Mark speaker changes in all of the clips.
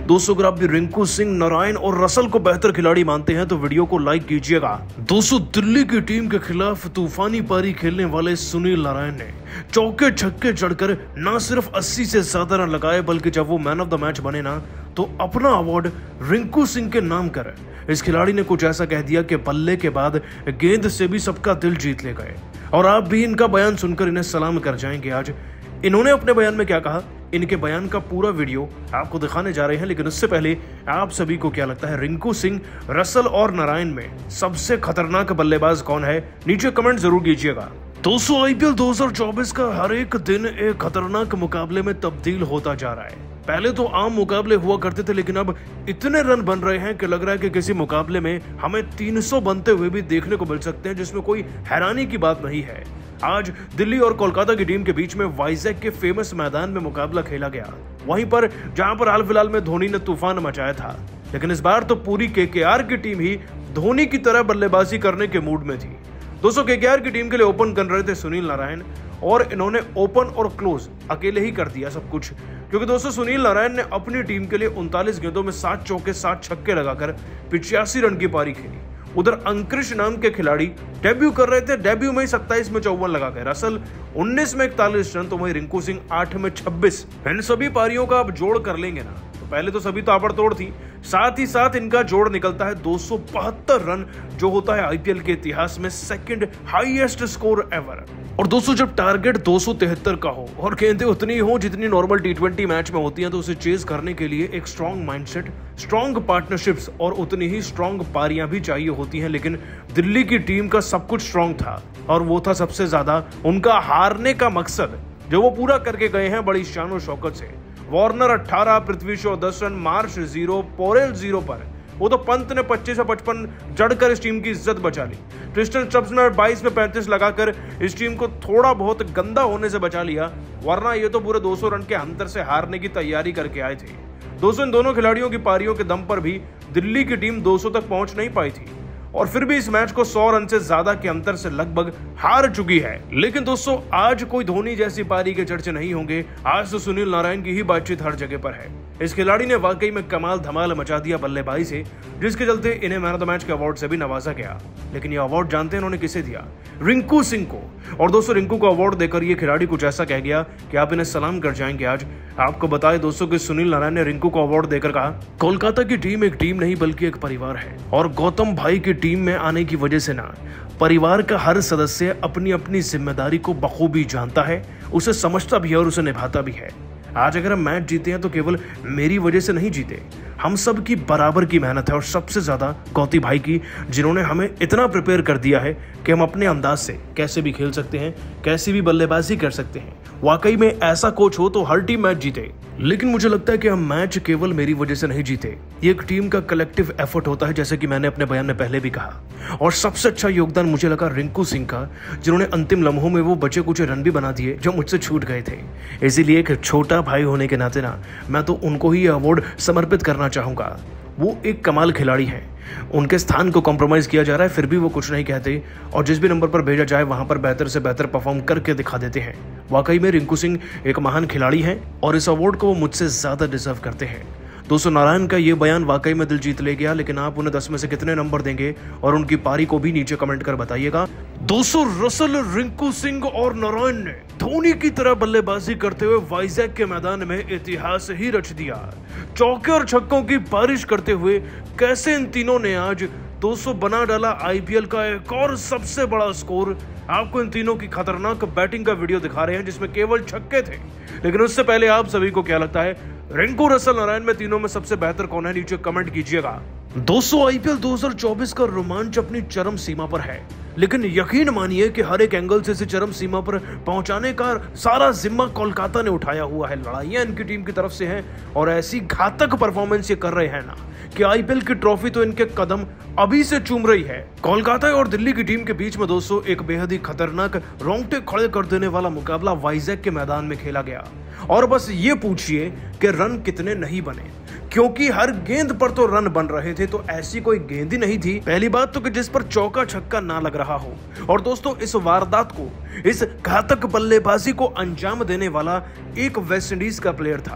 Speaker 1: दोस्तों अगर आप भी रिंकू सिंह, नारायण और रसल को बेहतर खिलाड़ी मानते हैं तो वीडियो को लाइक कीजिएगा। दोस्तों दिल्ली की टीम के खिलाफ तूफानी पारी खेलने वाले सुनील नारायण ने चौके छक्के चढ़कर न सिर्फ 80 से ज्यादा रन लगाए, बल्कि जब वो मैन ऑफ द मैच बने ना तो अपना अवार्ड रिंकू सिंह के नाम करे। इस खिलाड़ी ने कुछ ऐसा कह दिया कि बल्ले के बाद गेंद से भी सबका दिल जीत ले गए। और आप भी इनका बयान सुनकर इन्हें सलाम कर जाएंगे। आज इन्होंने अपने बयान में क्या कहा, इनके बयान का पूरा वीडियो आपको दिखाने जा रहे हैं। लेकिन उससे पहले आप सभी को क्या लगता है, रिंकू सिंह, रसल और नारायण में सबसे खतरनाक बल्लेबाज कौन है? नीचे कमेंट जरूर कीजिएगा। दोस्तों आईपीएल 2024 का हर एक दिन एक खतरनाक मुकाबले में तब्दील होता जा रहा है। पहले तो आम मुकाबले हुआ करते थे, लेकिन अब इतने रन बन रहे हैं कि लग रहा है कि किसी मुकाबले में हमें 300 बनते हुए भी देखने को मिल सकते हैं, जिसमें कोई हैरानी की बात नहीं है। आज दिल्ली और कोलकाता की टीम के बीच में वाइजैक के फेमस मैदान में मुकाबला खेला गया, वहीं पर जहां पर हाल फिलहाल में धोनी ने तूफान मचाया था। लेकिन इस बार तो पूरी केकेआर की टीम ही धोनी की तरह बल्लेबाजी करने के मूड में थी। दोस्तों केकेआर की टीम के लिए ओपन कर रहे थे सुनील नारायण, और इन्होंने ओपन और क्लोज अकेले ही कर दिया सब कुछ, क्योंकि दोस्तों सुनील नारायण ने अपनी टीम के लिए 39 गेंदों में 7 चौके 7 छक्के लगाकर 85 रन की पारी खेली। उधर अंकृश नाम के खिलाड़ी डेब्यू कर रहे थे, डेब्यू में ही 27 में 54 लगा गए। रसल 19 में 41 रन, तो वहीं रिंकू सिंह 8 में 26। इन सभी पारियों का आप जोड़ कर लेंगे ना, तो पहले तो सभी ताबड़तोड़ थी, साथ ही साथ इनका जोड़ निकलता है 272 रन, जो होता है आईपीएल के इतिहास में सेकंड हाईएस्ट स्कोर एवर। और दोस्तों जब टारगेट 273 का हो और गेंदें उतनी हो जितनी नॉर्मल टी20 मैच में होती हैं, तो उसे चेज करने के लिए एक स्ट्रॉन्ग माइंडसेट, स्ट्रॉन्ग पार्टनरशिप्स और उतनी ही स्ट्रॉन्ग पारियां भी चाहिए होती हैं। लेकिन दिल्ली की टीम का सब कुछ स्ट्रॉन्ग था, और वो था सबसे ज्यादा उनका हारने का मकसद, जो वो पूरा करके गए हैं बड़ी शान शौकत से। Warner 18, Prithvi Shaw 10 run, Marsh 0, Porel 0 पर। वो तो पंत ने 25 से 55 जड़कर इस टीम की इज्जत बचा ली। ट्रिस्टन स्टब्स ने 22 में 35 लगाकर इस टीम को थोड़ा बहुत गंदा होने से बचा लिया, वरना ये तो पूरे 200 रन के अंतर से हारने की तैयारी करके आए थे। दोस्तों इन दोनों खिलाड़ियों की पारियों के दम पर भी दिल्ली की टीम 200 तक पहुंच नहीं पाई थी, और फिर भी इस मैच को 100 रन से ज्यादा के अंतर से लगभग हार चुकी है। लेकिन दोस्तों आज कोई धोनी जैसी पारी के चर्चे नहीं होंगे, आज तो सुनील नारायण की ही बातचीत हर जगह पर है। इस खिलाड़ी ने वाकई में कमाल धमाल मचा दिया बल्लेबाजी से, जिसके चलते इन्हें मैन ऑफ द मैच के अवार्ड से भी नवाजा गया। लेकिन ये अवार्ड जानते हैं इन्होंने किसे दिया? रिंकू सिंह को। और दोस्तों रिंकू को अवार्ड देकर ये खिलाड़ी कुछ ऐसा कह गया कि आप इन्हें सलाम कर जाएंगे। आज आपको बताएं दोस्तों कि सुनील नारायण ने रिंकू को अवार्ड देकर कहा, कोलकाता की टीम एक टीम नहीं बल्कि एक परिवार है, और गौतम भाई की टीम में आने की वजह से ना परिवार का हर सदस्य अपनी अपनी जिम्मेदारी को बखूबी जानता है, उसे समझता भी है और उसे निभाता भी है। आज अगर हम मैच जीते हैं तो केवल मेरी वजह से नहीं जीते, हम सब की बराबर की मेहनत है, और सबसे ज्यादा गौती भाई की, जिन्होंने हमें इतना प्रिपेयर कर दिया है कि हम अपने अंदाज से कैसे भी खेल सकते हैं, कैसी भी बल्लेबाजी कर सकते हैं। वाकई में ऐसा कोच हो तो हर टीम मैच जीते। लेकिन मुझे लगता है कि हम मैच केवल मेरी वजह से नहीं जीते, ये एक टीम का कलेक्टिव एफर्ट होता है, जैसे कि मैंने अपने बयान में पहले भी कहा। और सबसे अच्छा योगदान मुझे लगा रिंकू सिंह का, जिन्होंने अंतिम लम्हों में वो बचे कुछ रन भी बना दिए जो मुझसे छूट गए थे। इसीलिए एक छोटा भाई होने के नाते ना मैं तो उनको ही अवार्ड समर्पित करना चाहूंगा। वो एक कमाल खिलाड़ी है, उनके स्थान को कॉम्प्रोमाइज किया जा रहा है, फिर भी वो कुछ नहीं कहते, और जिस भी नंबर पर भेजा जाए वहां पर बेहतर से बेहतर परफॉर्म करके दिखा देते हैं। वाकई में रिंकू सिंह एक महान खिलाड़ी हैं, और इस अवार्ड को वो मुझसे ज्यादा डिजर्व करते हैं। दोस्तों नारायण का ये बयान वाकई में दिल जीत ले गया, लेकिन आप उन्हें 10 में से कितने नंबर देंगे और उनकी पारी को भी नीचे कमेंट कर बताइएगा। दोस्तों रसल, रिंकू सिंह और नारायण ने धोनी की तरह बल्लेबाजी करते हुए वाइजैक के मैदान में इतिहास ही रच दिया। चौके और छक्कों की बारिश करते हुए कैसे इन तीनों ने आज 200 बना डाला आईपीएल का एक और सबसे बड़ा स्कोर। आपको इन तीनों की खतरनाक बैटिंग का वीडियो दिखा रहे हैं, जिसमें केवल छक्के थे। लेकिन उससे पहले आप सभी को क्या लगता है, रिंकू, रसल, नारायण में तीनों में सबसे बेहतर कौन है? नीचे कमेंट कीजिएगा। दोस्तों आईपीएल 2024 का रोमांच अपनी चरम सीमा पर है, लेकिन यकीन मानिए कि हर एक एंगल से इसे चरम सीमा पर पहुंचाने का सारा जिम्मा कोलकाता ने उठाया हुआ है। लड़ाइयां इनकी टीम की तरफ से हैं, और ऐसी घातक परफॉर्मेंस ये कर रहे हैं ना कि आईपीएल की ट्रॉफी तो इनके कदम अभी से चूम रही है। कोलकाता और दिल्ली की टीम के बीच में दोस्तों एक बेहद ही खतरनाक, रोंगटे खड़े कर देने वाला मुकाबला वाइजैक के मैदान में खेला गया। और बस ये पूछिए कि रन कितने नहीं बने, क्योंकि हर गेंद पर तो रन बन रहे थे, तो ऐसी कोई गेंद ही नहीं थी पहली बात तो कि जिस पर चौका छक्का ना लग रहा हो। और दोस्तों इस वारदात को, इस घातक बल्लेबाजी को अंजाम देने वाला एक वेस्ट इंडीज का प्लेयर था,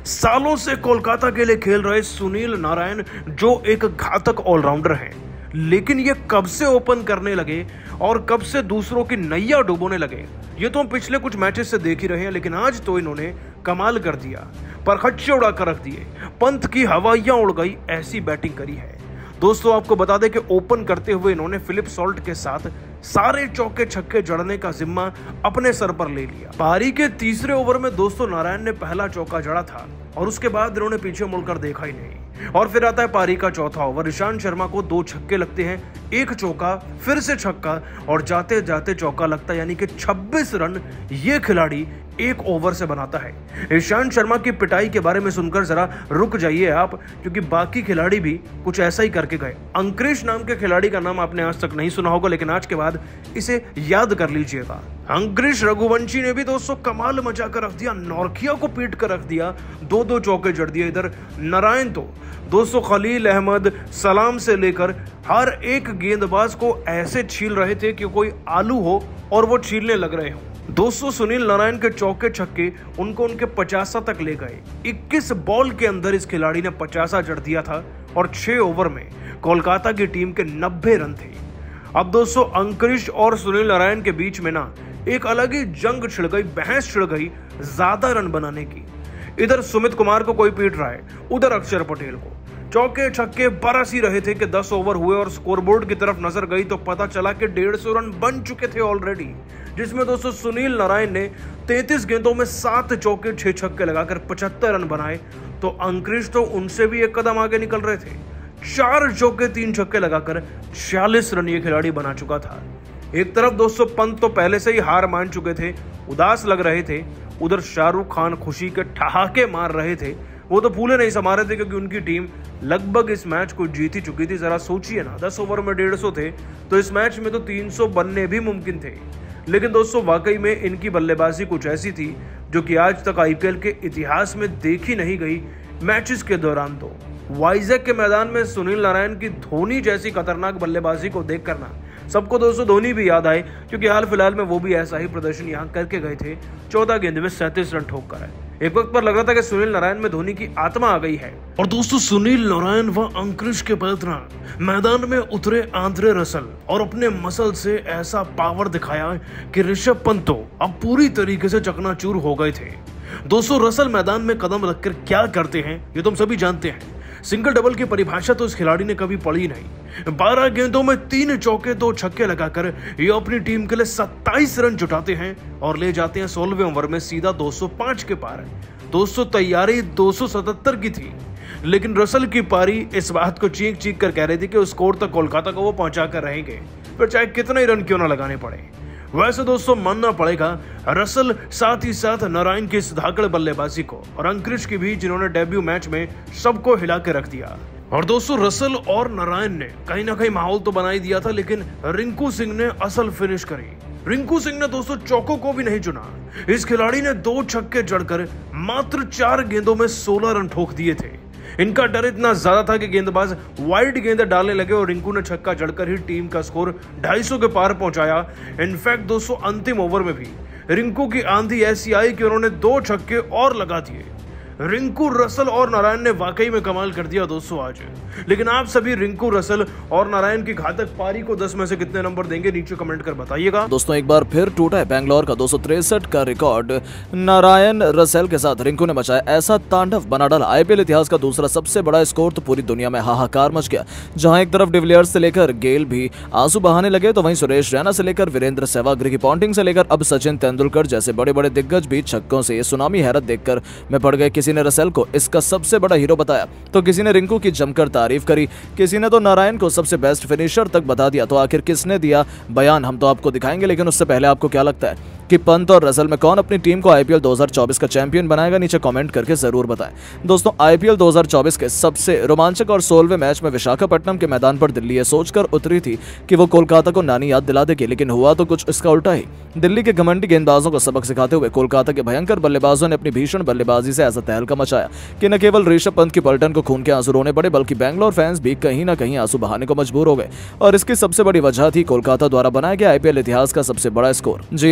Speaker 1: सालों से कोलकाता के लिए खेल रहे सुनील नारायण जो एक घातक ऑलराउंडर हैं, लेकिन ये कब से ओपन करने लगे और कब से दूसरों की नैया डुबोने लगे ये तो हम पिछले कुछ मैचेस से देख ही रहे हैं। लेकिन आज तो इन्होंने कमाल कर दिया, परखच्चे उड़ा कर रख दिए, पंत की हवाइयां उड़ गई, ऐसी बैटिंग करी है। दोस्तों आपको बता दें कि ओपन करते हुए इन्होंने फिलिप सॉल्ट के साथ सारे चौके छक्के जड़ने का जिम्मा अपने सर पर ले लिया। पारी के तीसरे ओवर में दोस्तों नारायण ने पहला चौका जड़ा था और उसके बाद इन्होंने पीछे मुड़कर देखा ही नहीं। और फिर आता है पारी का चौथा ओवर। ईशांत शर्मा को 2 छक्के लगते हैं, 1 चौका, फिर से छक्का और जाते जाते चौका लगता है, यानी कि 26 रन ये खिलाड़ी 1 ओवर से बनाता है। ईशांत शर्मा की पिटाई के बारे में सुनकर जरा रुक जाइए आप, क्योंकि बाकी खिलाड़ी भी कुछ ऐसा ही करके गए। अंकुरिश नाम के खिलाड़ी का नाम आपने आज तक नहीं सुना होगा, लेकिन आज के बाद इसे याद कर लीजिएगा। अंकुरिश रघुवंशी ने भी दोस्तों कमाल मचा कर रख दिया, नौरखिया को पीट कर रख दिया, 2-2 चौके जड़ दिए। इधर नारायण तो दोस्तों खलील अहमद, सलाम से लेकर हर एक गेंदबाज को ऐसे छील रहे थे कि कोई आलू हो और वो छीलने लग रहे हो। दोस्तों सुनील नारायण के चौके छक्के उनको उनके 50 तक ले गए। 21 बॉल के अंदर इस खिलाड़ी ने 50 जड़ दिया था और 6 ओवर में कोलकाता की टीम के 90 रन थे। अब दोस्तों अंकुरिश और सुनील नारायण के बीच में ना एक अलग ही जंग छिड़ गई, बहस छिड़ गई ज्यादा रन बनाने की। इधर सुमित कुमार को कोई पीट रहा है, उधर अक्षर पटेल को। चौके छक्के बरस ही रहे थे कि 10 ओवर हुए और स्कोरबोर्ड की तरफ नजर गई तो पता चला कि 150 रन बन चुके थे ऑलरेडी, जिसमें दोस्तों सुनील नारायण ने 33 गेंदों में 7 चौके 6 छक्के लगाकर 75 रन बनाए। तो अंकुरिश तो उनसे भी एक कदम आगे निकल रहे थे, 4 चौके 3 छक्के लगाकर 46 रन ये खिलाड़ी बना चुका था। एक तरफ दोस्तों पंत तो पहले से ही हार मान चुके थे, उदास लग रहे थे, उधर शाहरुख खान खुशी के ठहाके मार रहे थे। वो तो फूले नहीं समा रहे थे क्योंकि उनकी टीम लगभग इस मैच को जीत ही चुकी थी। जरा सोचिए ना, 10 ओवर में 150 थे तो इस मैच में तो 300 बनने भी मुमकिन थे। लेकिन दोस्तों वाकई में इनकी बल्लेबाजी कुछ ऐसी थी जो कि आज तक आईपीएल के इतिहास में देखी नहीं गई। मैचेस के दौरान तो वाइजैक के मैदान में सुनील नारायण की धोनी जैसी खतरनाक बल्लेबाजी को देख करना सबको दोस्तों धोनी भी याद आए, क्योंकि हाल फिलहाल में वो भी ऐसा ही प्रदर्शन यहाँ करके गए थे। 14 गेंद में 37 रन ठोक कर है। एक वक्त पर लग रहा था कि सुनील नारायण में धोनी की आत्मा आ गई है। और दोस्तों सुनील नारायण व अंकुरिश के पैतना मैदान में उतरे आंद्रे रसल और अपने मसल से ऐसा पावर दिखाया कि ऋषभ पंत तो अब पूरी तरीके से चकनाचूर हो गए थे। दोस्तों रसल मैदान में कदम रखकर क्या करते हैं ये तो हम सभी जानते हैं। सिंगल डबल की परिभाषा तो इस खिलाड़ी ने कभी पढ़ी नहीं। 12 गेंदों में 3 चौके 2 छक्के लगाकर ये अपनी टीम के लिए 27 रन जुटाते हैं और ले जाते हैं 16वें ओवर में सीधा 205 के पार। दोस्तों तैयारी 277 की थी, लेकिन रसल की पारी इस बात को चीख चीख कर कह रही थी कि उस स्कोर तक कोलकाता को वो पहुंचा कर रहेंगे, फिर चाहे कितने ही रन क्यों ना लगाने पड़े। वैसे दोस्तों मानना पड़ेगा रसल साथ ही साथ नारायण की इस धाकड़ बल्लेबाजी को और अंकुरिश की भी, जिन्होंने डेब्यू मैच में सबको हिला के रख दिया। और दोस्तों रसल और नारायण ने कहीं ना कहीं माहौल तो बना ही दिया था, लेकिन रिंकू सिंह ने असल फिनिश करी। रिंकू सिंह ने दोस्तों चौकों को भी नहीं चुना। इस खिलाड़ी ने 2 छक्के जड़कर मात्र 4 गेंदों में 16 रन ठोक दिए थे। इनका डर इतना ज्यादा था कि गेंदबाज वाइड गेंदें डालने लगे और रिंकू ने छक्का जड़कर ही टीम का स्कोर 250 के पार पहुंचाया। इनफैक्ट दोस्तों अंतिम ओवर में भी रिंकू की आंधी ऐसी आई कि उन्होंने 2 छक्के और लगा दिए। रिंकू, रसल और नारायण ने वाकई में कमाल कर दिया दोस्तों आज। लेकिन आप सभी रिंकू, रसल और नारायण की घातक पारी को 10 में से कितने नंबर देंगे नीचे कमेंट कर बताइएगा।
Speaker 2: दोस्तों एक बार फिर टूटा है बैंगलोर का 263 का रिकॉर्ड। नारायण, रसेल के साथ रिंकू ने मचाया ऐसा तांडव, बना डाला आईपीएल इतिहास का दूसरा सबसे बड़ा स्कोर। तो पूरी दुनिया में हाहाकार मच गया। जहां एक तरफ डिविलियर्स से लेकर गेल भी आंसू बहाने लगे, तो वहीं सुरेश रैना से लेकर वीरेंद्र सहवाग, रिकी पॉन्टिंग से लेकर अब सचिन तेंदुलकर जैसे बड़े बड़े दिग्गज भी छक्कों से सुनामी हैरत देखकर में पड़ गए। किसी ने रसेल को इसका सबसे बड़ा हीरो बताया तो किसी ने रिंकू की जमकर तारीफ करी, किसी ने तो नारायण को सबसे बेस्ट फिनिशर तक बता दिया। तो आखिर किसने दिया बयान हम तो आपको दिखाएंगे, लेकिन उससे पहले आपको क्या लगता है कि पंत और रसल में कौन अपनी टीम को आईपीएल 2024 का चैंपियन बनाएगा? नीचे कमेंट करके जरूर बताएं। दोस्तों आईपीएल 2024 के सबसे रोमांचक और 16वें मैच में विशाखापट्टनम के मैदान पर दिल्ली ये सोचकर उतरी थी कि वो कोलकाता को नानी याद दिला देगी, लेकिन हुआ तो कुछ इसका उल्टा ही। दिल्ली के घमंडी गेंदबाजों को सबक सिखाते हुए कोलकाता के भयंकर बल्लेबाजों ने अपनी भीषण बल्लेबाजी से ऐसा तहलका मचाया कि न केवल ऋषभ पंत की पलटन को खून के आंसू रोने पड़े, बल्कि बैंगलोर फैंस भी कहीं ना कहीं आंसू बहाने को मजबूर हो गए। और इसकी सबसे बड़ी वजह थी कोलकाता द्वारा बनाया गया आईपीएल इतिहास का सबसे बड़ा स्कोर। जी हाँ, लगातार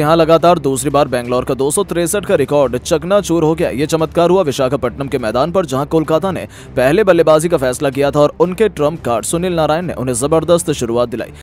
Speaker 2: लगातार दूसरी बार बेंगलोर का 263 का रिकॉर्ड चकनाचूर हो गया। ये चमत्कार हुआ विशाखापट्टनम के मैदान पर, जहां कोलकाता ने पहले बल्लेबाजी का फैसला किया था और उनके ट्रम्प कार्ड सुनील नारायण ने उन्हें जबरदस्त शुरुआत दिलाई।